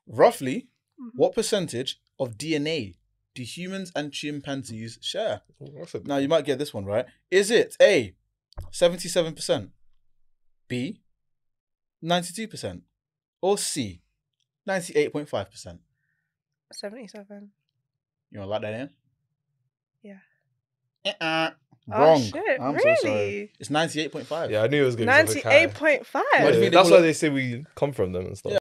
Roughly, what percentage of DNA do humans and chimpanzees share? Now, you might get this one right. Is it A, 77%, B, 92%, or C, 98.5%? 77. You want to lock that in? Yeah. Wrong. Oh, shit. I'm really? so sorry. It's 98.5. Yeah, I knew it was going to be 98.5. Why do you think that's call why it- they say we come from them and stuff. Yeah.